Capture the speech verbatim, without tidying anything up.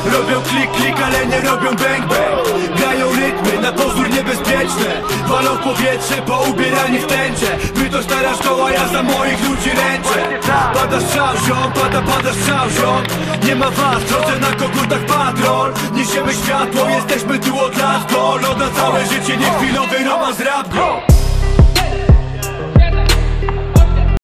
Robią klik, klik, ale nie robią bang, bang. Grają rytmy, na pozór niebezpieczne. Walą w powietrze, po ubierani w tęczę. My to stara szkoła, ja za moich ludzi ręczę. Pada strzał, ziom, pada, pada strzał, ziom. Nie ma was, drodze na kogutach patrol. Niesiemy światło, jesteśmy tu od lat. Gol, na całe życie, nie chwilowy romans rap, go.